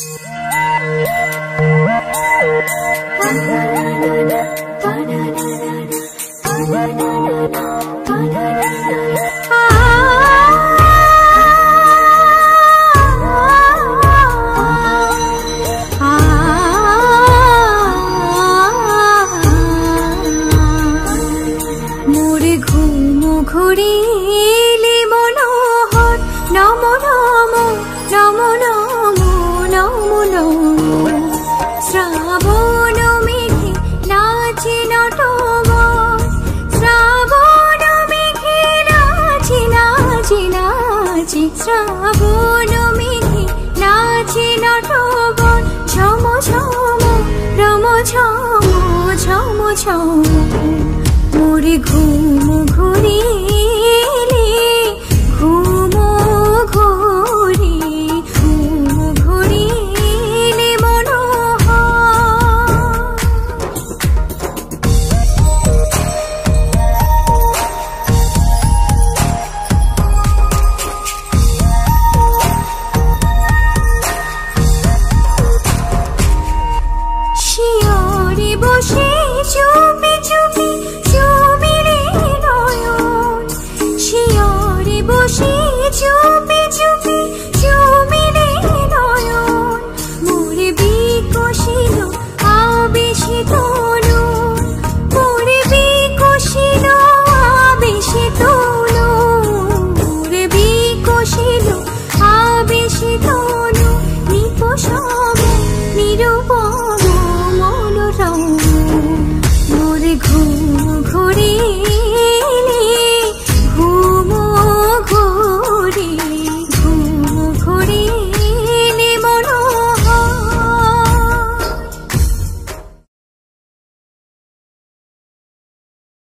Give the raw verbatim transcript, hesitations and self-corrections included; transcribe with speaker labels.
Speaker 1: ঘুরিলি মনোহর নম নম নম নম নম নম শ্রাবণ মেঘে নাচি নটবর শ্রাবণ মেঘে নাচি নাচি নাচি শ্রাবণ মেঘে নাচি নটবর ঝম ঝম রম ঝম ঝম ঝম মোরে ঘুম